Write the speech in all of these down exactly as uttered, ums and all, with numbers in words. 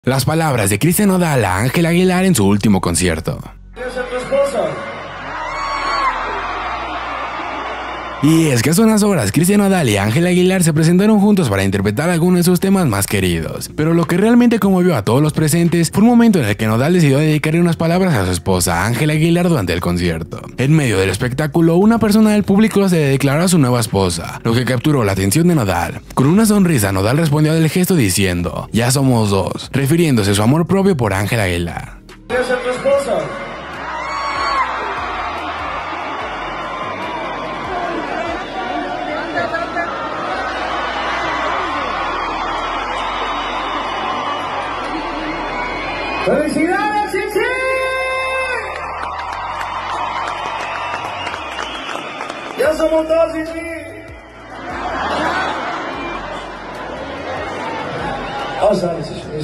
Las palabras de Cristian Nodal a Ángel Aguilar en su último concierto. ¿Quieres ser tu esposa? Y es que hace unas horas Cristian Nodal y Ángel Aguilar se presentaron juntos para interpretar algunos de sus temas más queridos. Pero lo que realmente conmovió a todos los presentes fue un momento en el que Nodal decidió dedicarle unas palabras a su esposa Ángel Aguilar durante el concierto. En medio del espectáculo, una persona del público se declaró a su nueva esposa, lo que capturó la atención de Nodal. Con una sonrisa, Nodal respondió del gesto diciendo: "Ya somos dos", refiriéndose a su amor propio por Ángel Aguilar. ¿Quieres ser tu esposa? ¡Felicidades, sí, sí! ¡Ya somos dos, sí, sí! Oh, sorry, sí, sí.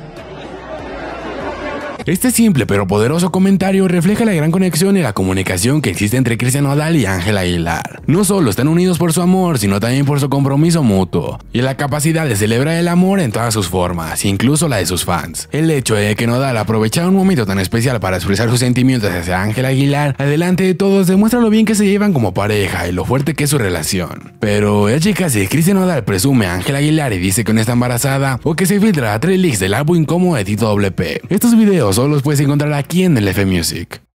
Este simple pero poderoso comentario refleja la gran conexión y la comunicación que existe entre Cristian Nodal y Ángel Aguilar. No solo están unidos por su amor, sino también por su compromiso mutuo y la capacidad de celebrar el amor en todas sus formas, incluso la de sus fans. El hecho de que Nodal aprovechara un momento tan especial para expresar sus sentimientos hacia Ángel Aguilar adelante de todos demuestra lo bien que se llevan como pareja y lo fuerte que es su relación. Pero es chica, si Cristian Nodal presume a Ángel Aguilar y dice que no está embarazada, o que se filtra a tres leaks del álbum incómodo de Tito W P. Estos videos solo los puedes encontrar aquí en el F Music.